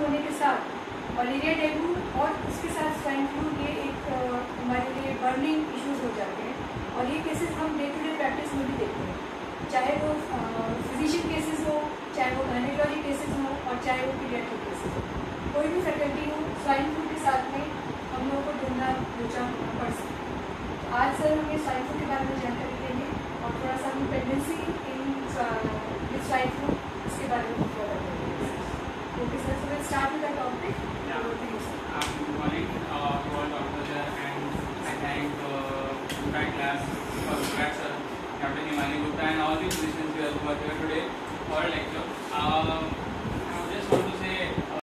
होने के साथ मलेरिया, डेंगू और उसके साथ स्वाइन फ्लू ये एक हमारे लिए बर्निंग इश्यूज हो जाते हैं। और ये केसेस हम डे टू डे प्रैक्टिस में भी देखते हैं, चाहे वो फिजिशियन केसेस हो, चाहे वो गायनेकोलॉजी केसेस हो और चाहे वो पीडियाट्रिक केसेस हो। कोई भी फैकल्टी हो, स्वाइन फ्लू के साथ में हम लोगों को ढूंढना पड़ सकता है। आज सर हमें स्वाइन फ्लू के बारे में